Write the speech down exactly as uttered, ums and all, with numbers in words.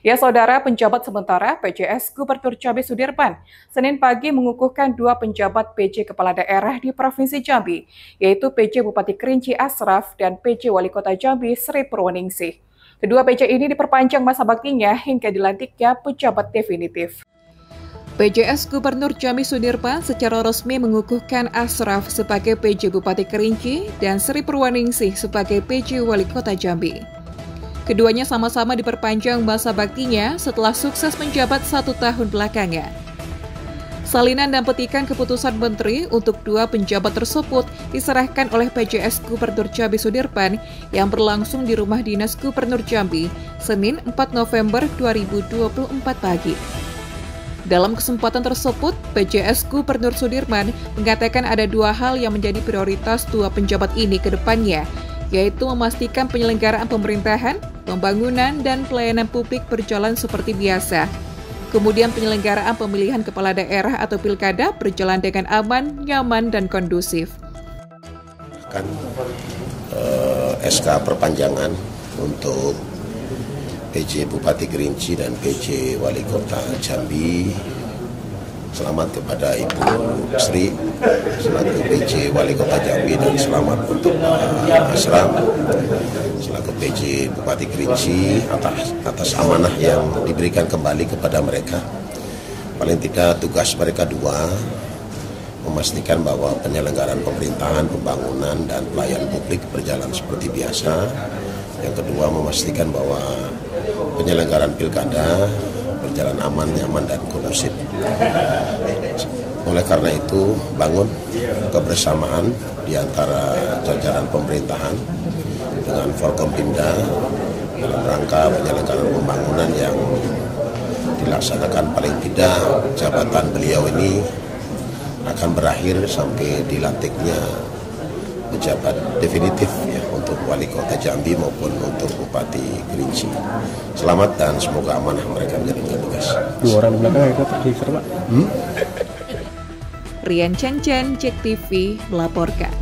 Ya saudara, penjabat sementara P J S Gubernur Jambi Sudirman, Senin pagi mengukuhkan dua penjabat P J Kepala Daerah di Provinsi Jambi, yaitu P J Bupati Kerinci Asraf dan P J Wali Kota Jambi Sri Purwaningsih. Kedua P J ini diperpanjang masa baktinya hingga dilantiknya pejabat definitif. P J S Gubernur Jambi Sudirman secara resmi mengukuhkan Asraf sebagai P J Bupati Kerinci dan Sri Purwaningsih sebagai P J Wali Kota Jambi. Keduanya sama-sama diperpanjang masa baktinya setelah sukses menjabat satu tahun belakangan. Salinan dan petikan keputusan menteri untuk dua penjabat tersebut diserahkan oleh P J S Gubernur Jambi Sudirman yang berlangsung di Rumah Dinas Gubernur Jambi, Senin empat November dua ribu dua puluh empat pagi. Dalam kesempatan tersebut, P J S Gubernur Sudirman mengatakan ada dua hal yang menjadi prioritas dua penjabat ini ke depannya, yaitu memastikan penyelenggaraan pemerintahan, pembangunan, dan pelayanan publik berjalan seperti biasa. Kemudian penyelenggaraan pemilihan kepala daerah atau pilkada berjalan dengan aman, nyaman, dan kondusif. Kan uh, S K perpanjangan untuk P J Bupati Kerinci dan P J Wali Kota Jambi. Selamat kepada Ibu Sri selaku P J Wali Kota Jambi dan selamat untuk Pak Asraf selaku P J Bupati Kerinci atas atas amanah yang diberikan kembali kepada mereka. Paling tidak tugas mereka dua, memastikan bahwa penyelenggaraan pemerintahan, pembangunan, dan pelayanan publik berjalan seperti biasa. Yang kedua, memastikan bahwa penyelenggaraan pilkada berjalan aman, nyaman, dan kondusif. Oleh karena itu, bangun kebersamaan di antara jajaran pemerintahan dengan Forkompimda dalam rangka penyelenggaraan pembangunan yang dilaksanakan paling tidak jabatan beliau ini akan berakhir sampai dilantiknya pejabat definitif ya untuk Wali Kota Jambi maupun untuk Bupati Kerinci. Selamat dan semoga amanah mereka menjalankan tugas. Dua orang belakang itu terdiser, Pak. Hmm? Rian Chan Chan, Cek T V melaporkan.